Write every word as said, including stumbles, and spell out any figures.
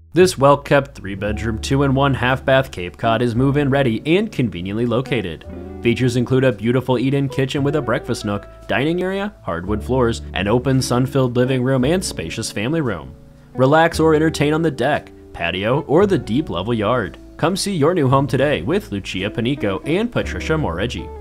This well-kept three-bedroom, two-in-one half-bath Cape Cod is move-in ready and conveniently located. Features include a beautiful eat-in kitchen with a breakfast nook, dining area, hardwood floors, an open sun-filled living room, and spacious family room. Relax or entertain on the deck, patio, or the deep level yard. Come see your new home today with Lucia Panico and Patricia Moreggi.